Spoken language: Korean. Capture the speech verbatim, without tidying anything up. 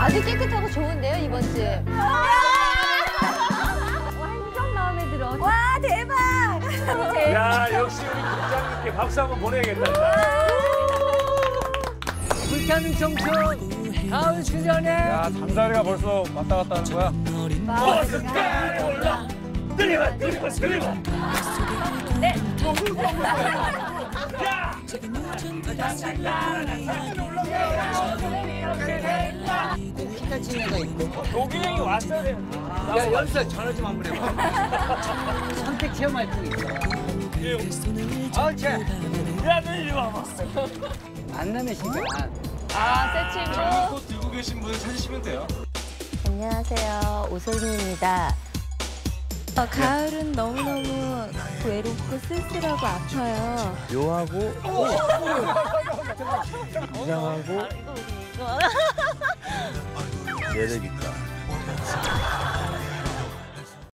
아주 깨끗하고 좋은데요, 이번 집. 완전 마음에 들어. 와, 대박! 야, 역시 우리 국장님께 박수 한번 보내야겠다. 불타는 청춘 가을 수련회. 야, 잠자리가 벌써 왔다 갔다 하는 거야? 버스까지 올라! 들리마, 들리마, 들리마! 네. 야! 기타 치는 거 있고. 노기형이 왔어야 돼. 야, 연습 전화 좀 한번 해봐. 선택 체험할 거 있어. 아, 쟤. 야, 너 이리 와봐. 만남의 시간. 아, 새 친구. 꽃 들고 계신 분 찾으시면 돼요. 안녕하세요. 오솔미입니다. 어, 가을은 너무너무 외롭고 쓸쓸하고 아파요. 묘하고 이상하고 매력 있다.